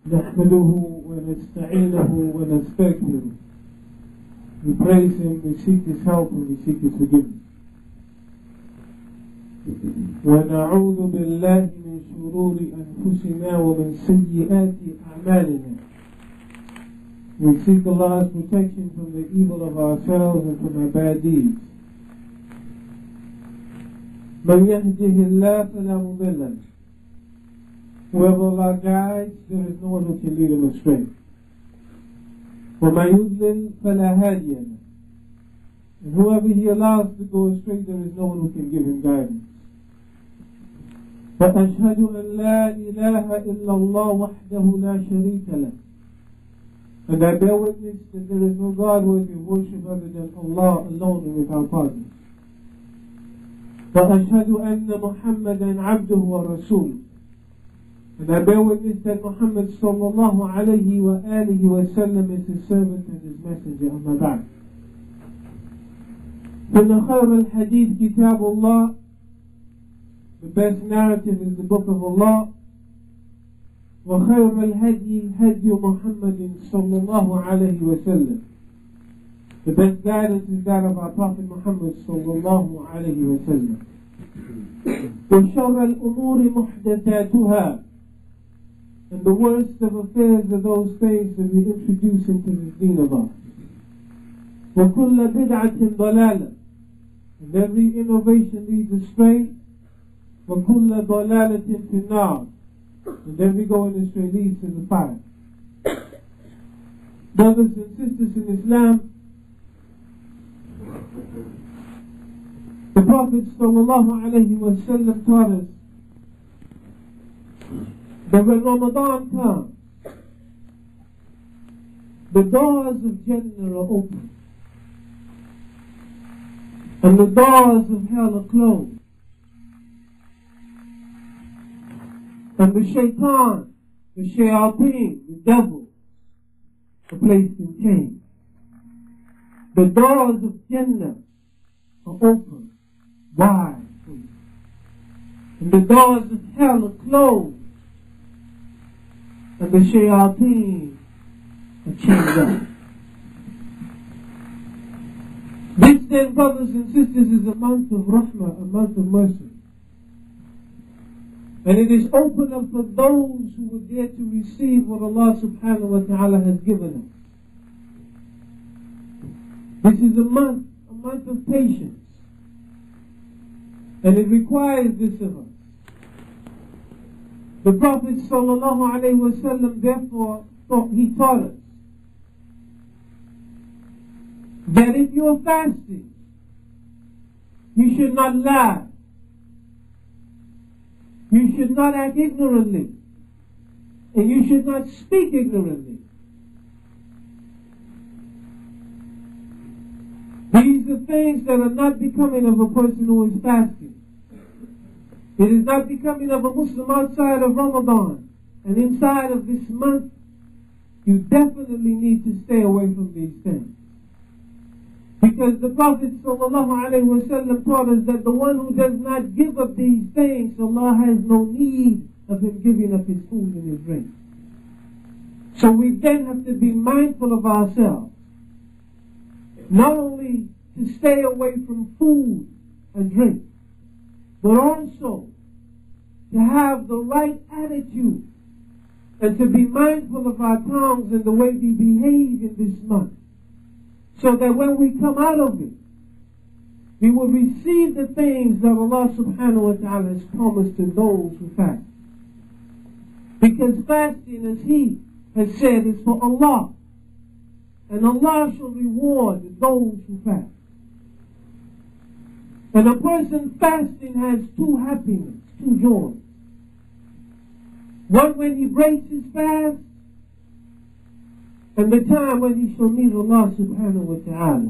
نحمده ونستعينه ونستغفره. We praise Him, we seek His help, and we seek His forgiveness. ونعوذ بالله من شرور أنفسنا ومن سيئات أعمالنا. We seek Allah's protection from the evil of ourselves and from our bad deeds. من يهده الله فلا مضل له. Whoever Allah guides, there is no one who can lead him astray. وَمَن يُضْلِلْ فَلَا هَادِيَ لَهُ. And whoever He allows to go astray, there is no one who can give him guidance. وَأَشْهَدُ أَن لَا إِلَهَ إِلَّا اللَّهُ وَحْدَهُ لَا شَرِيكَ لَهُ. And I bear witness that there is no God worthy of worship other than Allah alone and without partners. وَأَشْهَدُ أَنَّ مُحَمَّدًا عَبْدُهُ وَرَسُولُهُ. And I bear witness that Muhammad sallallahu alayhi wa alihi wa sallam is His servant and His messenger. Amma ba'd. فَإِنَّ خَيْرَ الْحَدِيثِ كِتَابُ اللَّهِ. The best narrative is the book of Allah. وَخَيْرَ الْهَدْيِ هَدْيُ مُحَمَّدٍ صَلَّى اللَّهُ عَلَيْهِ وَسَلَّمَ. The best guidance is that of our Prophet Muhammad sallallahu alayhi wa sallam. وَشَرَّ الْأُمُورِ مُحْدَثَاتُهَا. And the worst of affairs are those things that we introduce into the deen of ours. وَكُلَّ بِدْعَةٍ ضَلَالَةٍ. And every innovation leads astray. وَكُلَّ ضَلَالَةٍ فِي النَّارِ. And every going astray leads to the fire. Brothers and sisters in Islam, the Prophet sallallahu alayhi wa sallam taught us that when Ramadan comes, the doors of Jannah are open and the doors of hell are closed, and the shaitan, the shayateen, the devil, are placed in chains. The doors of Jannah are open wide, and the doors of hell are closed, and the shayateen are chained up. This then, brothers and sisters, is a month of rahmah, a month of mercy. And it is open up for those who would dare to receive what Allah subhanahu wa ta'ala has given us. This is a month of patience. And it requires this of us. The Prophet sallallahu alayhi wa sallam therefore taught us that if you are fasting, you should not lie. You should not act ignorantly. And you should not speak ignorantly. These are things that are not becoming of a person who is fasting. It is not becoming of a Muslim outside of Ramadan. And inside of this month, you definitely need to stay away from these things. Because the Prophet ﷺ taught us that the one who does not give up these things, Allah has no need of him giving up his food and his drink. So we then have to be mindful of ourselves. Not only to stay away from food and drink, but also to have the right attitude and to be mindful of our tongues and the way we behave in this month, so that when we come out of it, we will receive the things that Allah subhanahu wa ta'ala has promised to those who fast. Because fasting, as He has said, is for Allah, and Allah shall reward those who fast. And a person fasting has two happiness, two joys. One when he breaks his fast, and the time when he shall meet Allah subhanahu wa ta'ala.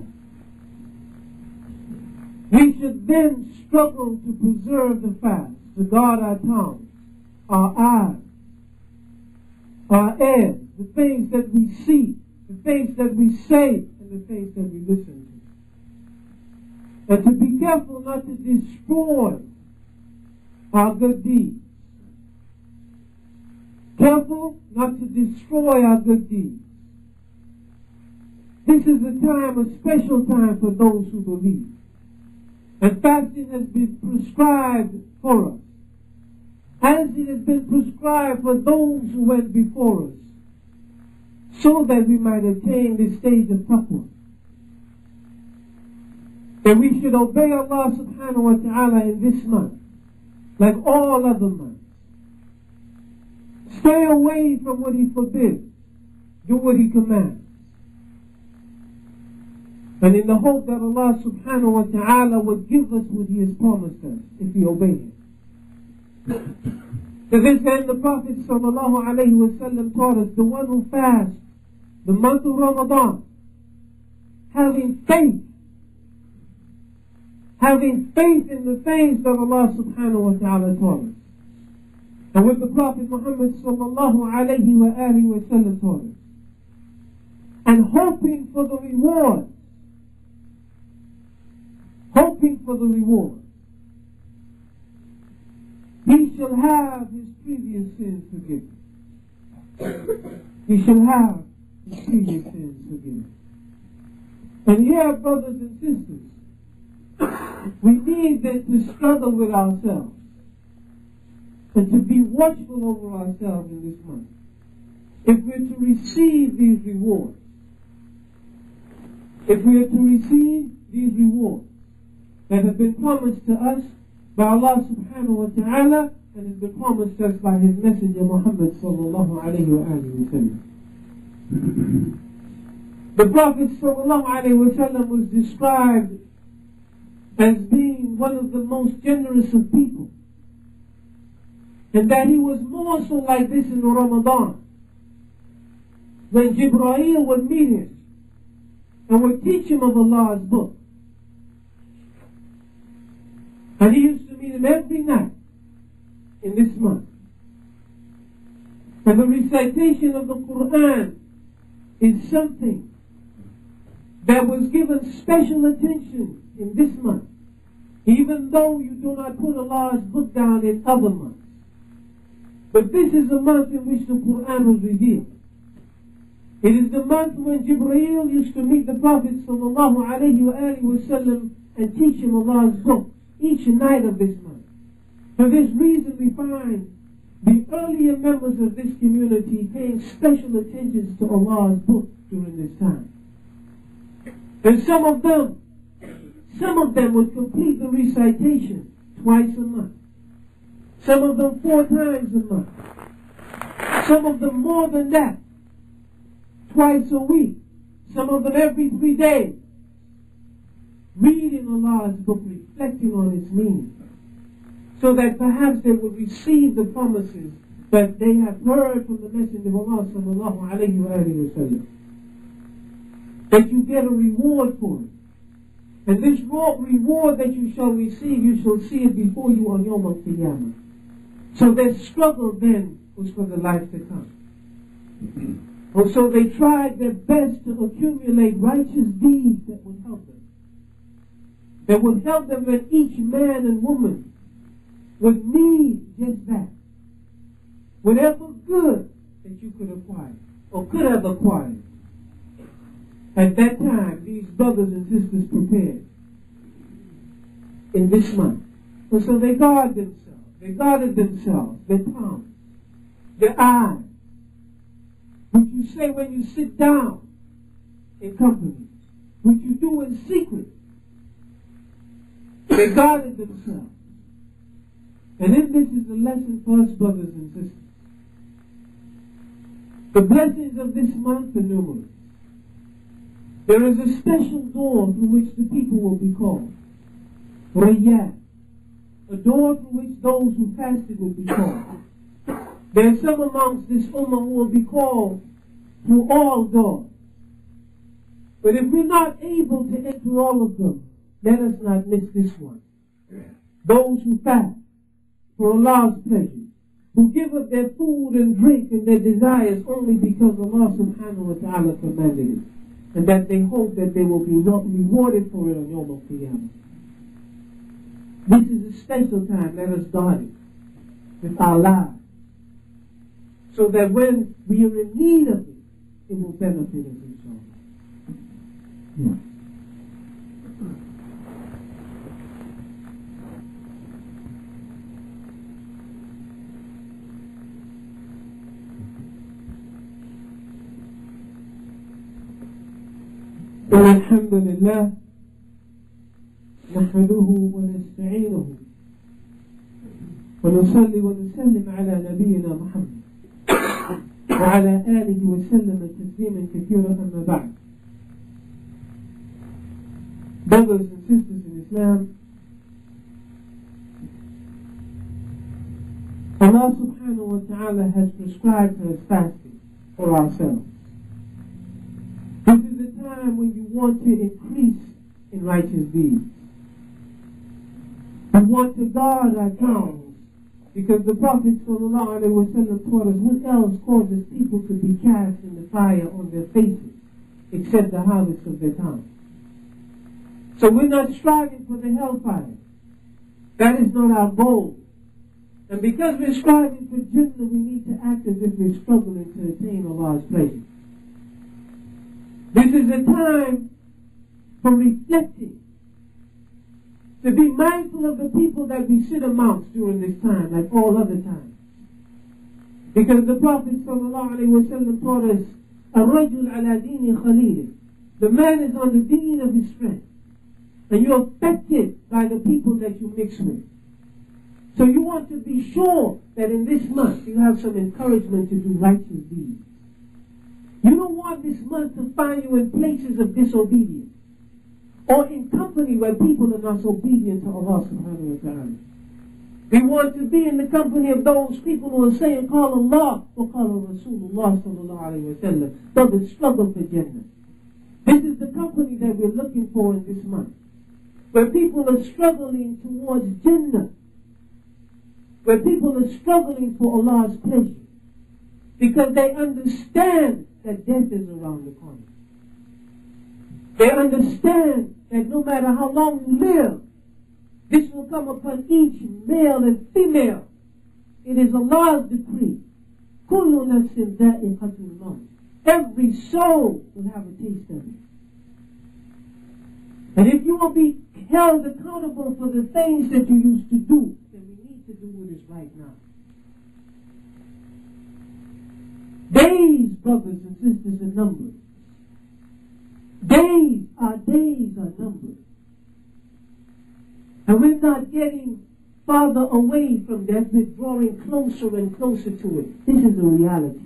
We should then struggle to preserve the fast, to guard our tongue, our eyes, our ears, the things that we see, the things that we say, and the things that we listen to. And to be careful not to destroy our good deeds. Careful not to destroy our good deeds. This is a time, a special time for those who believe. And fasting has been prescribed for us, as it has been prescribed for those who went before us, so that we might attain the stage of taqwa. That we should obey Allah subhanahu wa ta'ala in this month, like all other months. Stay away from what He forbids. Do what He commands. And in the hope that Allah subhanahu wa ta'ala would give us what He has promised us if we obey Him. To this end, the Prophet sallallahu alayhi wa sallam taught us, the one who fasts the month of Ramadan, having faith in the things that Allah subhanahu wa ta'ala taught us. And with the Prophet Muhammad sallallahu alayhi wa alihi wa sallam taught us. And hoping for the reward. Hoping for the reward. He shall have his previous sins forgiven. He shall have his previous sins forgiven. And here, brothers and sisters, we need to struggle with ourselves and to be watchful over ourselves in this month. If we're to receive these rewards, that have been promised to us by Allah subhanahu wa ta'ala and has been promised to us by His Messenger Muhammad sallallahu alayhi wa sallam. The Prophet sallallahu alayhi wa sallam was described as being one of the most generous of people, and that he was more so like this in Ramadan, when Jibreel would meet him and would teach him of Allah's book. And he used to meet him every night in this month. And the recitation of the Quran is something that was given special attention in this month, even though you do not put Allah's book down in other months. But this is the month in which the Quran was revealed. It is the month when Jibreel used to meet the Prophet sallallahu alayhi wa sallam and teach him Allah's book each night of this month. For this reason we find the earlier members of this community paying special attention to Allah's book during this time. And some of them would complete the recitation twice a month. Some of them 4 times a month. Some of them more than that, twice a week. Some of them every 3 days. Reading Allah's book, reflecting on its meaning, so that perhaps they will receive the promises that they have heard from the Messenger of Allah sallallahu alayhi wa sallam. That you get a reward for it. And this reward that you shall receive, you shall see it before you on Yawm al-Qiyamah. So their struggle then was for the life to come. And so they tried their best to accumulate righteous deeds that would help them. That would help them that each man and woman would need just that. Whatever good that you could acquire, or could have acquired. At that time, these brothers and sisters prepared in this month. And so they guarded themselves, their tongues, their eyes, which you say when you sit down in company, which you do in secret. They guarded themselves. And in this is the lesson for us, brothers and sisters. The blessings of this month are numerous. There is a special door through which the people will be called. Rayyan. A door through which those who fasted will be called. There are some amongst this ummah who will be called through all doors. But if we're not able to enter all of them, let us not miss this one. Those who fast for Allah's pleasure, who give up their food and drink and their desires only because Allah subhanahu wa ta'ala commanded it, and that they hope that they will be not rewarded for it on Yawm al-Qiyamah. This is a special time. Let us guard it with our lives, so that when we are in need of it, it will benefit us, inshallah. Yeah. الحمد لله نحمده ونستعينه ونصلي ونسلم على نبينا محمد وعلى آله وسلم تسليما كثيرا أما بعد. Brothers and sisters in Islam, Allah subhanahu wa ta'ala has prescribed us fasting for ourselves. This is the time when you want to increase in righteous deeds. We want to guard our tongues, because the Prophet sallallahu alaihi wasallam taught us what else causes people to be cast in the fire on their faces except the harvest of their tongue. So we're not striving for the hellfire. That is not our goal. And because we're striving for Jannah, we need to act as if we're struggling to attain Allah's pleasure. This is a time for reflecting, to be mindful of the people that we sit amongst during this time, like all other times. Because the Prophet ﷺ taught us, الرجل على دين خليله. The man is on the deen of his friend. And you're affected by the people that you mix with. So you want to be sure that in this month you have some encouragement to do righteous deeds. You don't want this month to find you in places of disobedience, or in company where people are not obedient to Allah subhanahu wa ta'ala. We want to be in the company of those people who are saying, Qala Allah wa Qala Rasulullah sallallahu alayhi wa sallam, but struggle for Jannah. This is the company that we're looking for in this month, where people are struggling towards Jannah, where people are struggling for Allah's pleasure, because they understand that death is around the corner. They understand that no matter how long you live, this will come upon each male and female. It is Allah's decree. كُلُّ نَفْسٍ ذَائِقَةُ الْمَوْتِ. Every soul will have a taste of it. And if you will be held accountable for the things that you used to do, then we need to do what is right now. Days, brothers and sisters, are numbered. Days are numbered. And we're not getting farther away from death, we're drawing closer and closer to it. This is a reality.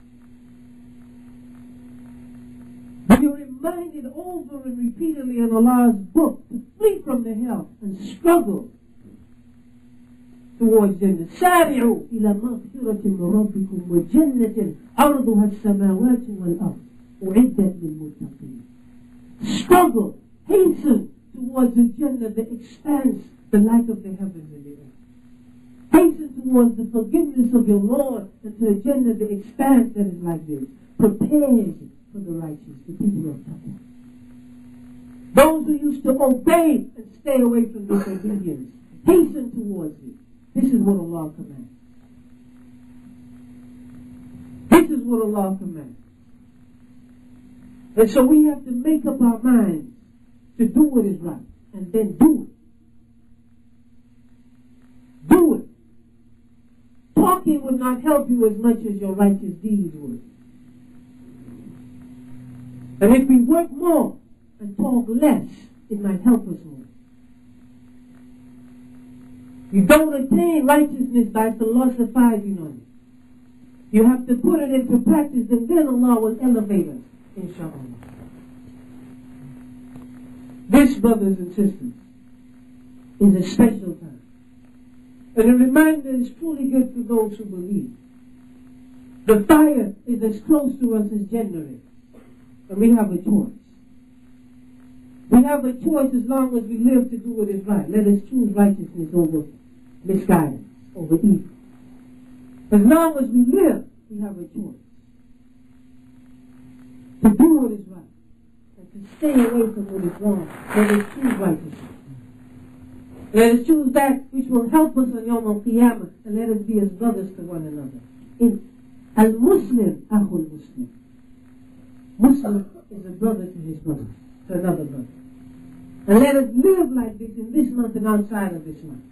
We are reminded over and repeatedly in Allah's book to flee from the hell and struggle towards Jannah. سارعوا إلى مغفرة من ربكم وجنة عرضها السماوات والأرض أعدت للمتقين. Struggle, hasten towards the Jannah, the expanse, the light of the heavens and the earth. Hasten towards the forgiveness of your Lord, and to the Jannah, the expanse that is like this. Prepare for the righteous, the people of Taqwa. Those who used to obey and stay away from disobedience, hasten towards it. This is what Allah commands. This is what Allah commands. And so we have to make up our minds to do what is right, and then do it. Do it. Talking would not help you as much as your righteous deeds would. And if we work more and talk less, it might help us more. You don't attain righteousness by philosophizing on it. You have to put it into practice, and then Allah will elevate us, inshallah. This, brothers and sisters, is a special time. And a reminder is truly good for those who believe. The fire is as close to us as Jannah is. And we have a choice. We have a choice as long as we live to do what is right. Let us choose righteousness over misguidance, over evil. As long as we live, we have a choice to do what is right and to stay away from what is wrong. Let us choose righteousness. Let us choose that which will help us on Yawm al-Qiyamah, and let us be as brothers to one another. Al-Muslim, Akhul Muslim. Muslim is a brother to his brother, to another brother. And let us live like this in this month and outside of this month,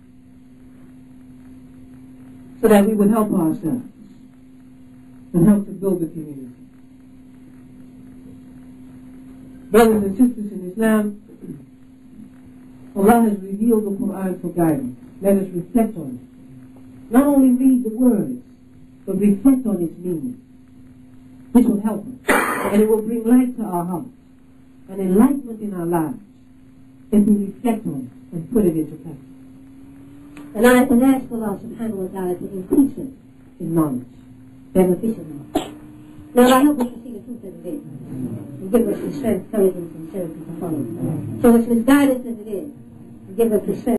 so that we would help ourselves and help to build the community. Brothers and sisters in Islam, Allah has revealed the Quran for guidance. Let us reflect on it. Not only read the words, but reflect on its meaning. This will help us, and it will bring light to our hearts and enlightenment in our lives if we reflect on it and put it into practice. And I can ask Allah subhanahu wa ta'ala to increase it in knowledge, beneficial knowledge. Now I hope we can see the truth as it is, and give us the strength, courage, and sincerity to follow it. So it's misguidance as it is, and give us the strength.